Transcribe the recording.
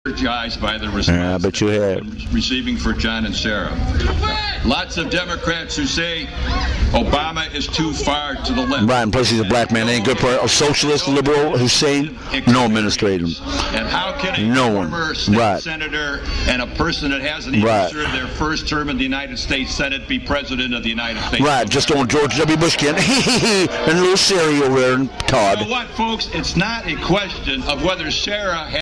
energized by the response but you have receiving for John and Sarah. Lots of Democrats who say Obama is too far to the left. Right, and plus he's a black man. Ain't good for a socialist, liberal, Hussein. No administrator. And how can a former state senator and a person that hasn't even served their first term in the United States Senate be president of the United States? Right, just on George W. Bush can. And little Sherry over there and Todd. You know what, folks? It's not a question of whether Sarah